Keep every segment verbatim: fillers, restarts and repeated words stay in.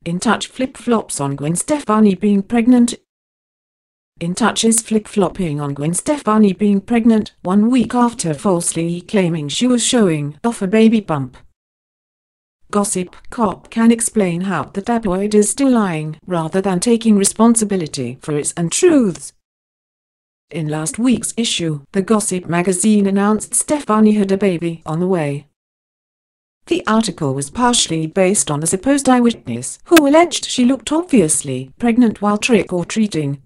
In Touch flip-flops on Gwen Stefani being pregnant. In Touch is flip-flopping on Gwen Stefani being pregnant one week after falsely claiming she was showing off a baby bump. Gossip Cop can explain how the tabloid is still lying rather than taking responsibility for its untruths. In last week's issue, the Gossip magazine announced Stefani had a baby on the way. The article was partially based on a supposed eyewitness who alleged she looked obviously pregnant while trick-or-treating.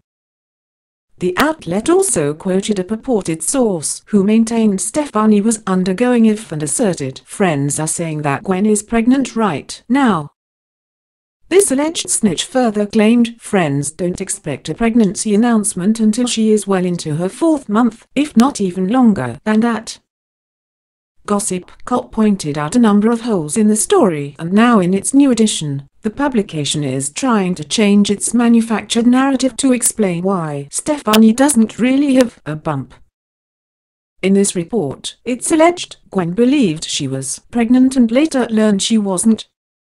The outlet also quoted a purported source who maintained Stefani was undergoing I V F and asserted friends are saying that Gwen is pregnant right now. This alleged snitch further claimed friends don't expect a pregnancy announcement until she is well into her fourth month, if not even longer than that. Gossip Cop pointed out a number of holes in the story, and now in its new edition, the publication is trying to change its manufactured narrative to explain why Stefani doesn't really have a bump. In this report, it's alleged Gwen believed she was pregnant and later learned she wasn't.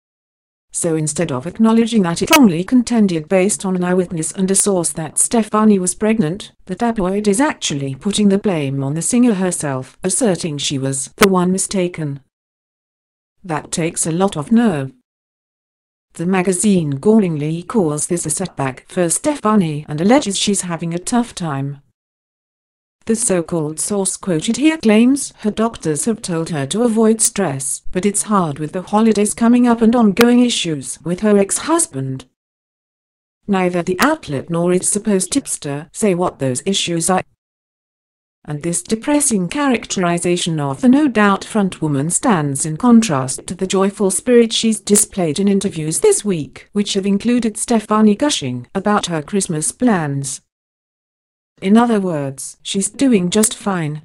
So instead of acknowledging that it wrongly contended based on an eyewitness and a source that Stefani was pregnant, the tabloid is actually putting the blame on the singer herself, asserting she was the one mistaken. That takes a lot of nerve. The magazine gallingly calls this a setback for Stefani and alleges she's having a tough time. The so-called source quoted here claims her doctors have told her to avoid stress, but it's hard with the holidays coming up and ongoing issues with her ex-husband. Neither the outlet nor its supposed tipster say what those issues are. And this depressing characterization of the no-doubt frontwoman stands in contrast to the joyful spirit she's displayed in interviews this week, which have included Stefani gushing about her Christmas plans. In other words, she's doing just fine.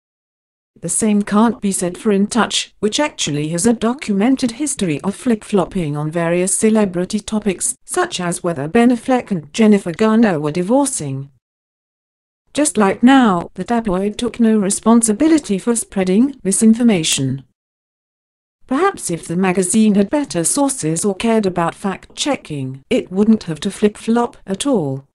The same can't be said for In Touch, which actually has a documented history of flip-flopping on various celebrity topics, such as whether Ben Affleck and Jennifer Garner were divorcing. Just like now, the tabloid took no responsibility for spreading misinformation. Perhaps if the magazine had better sources or cared about fact-checking, it wouldn't have to flip-flop at all.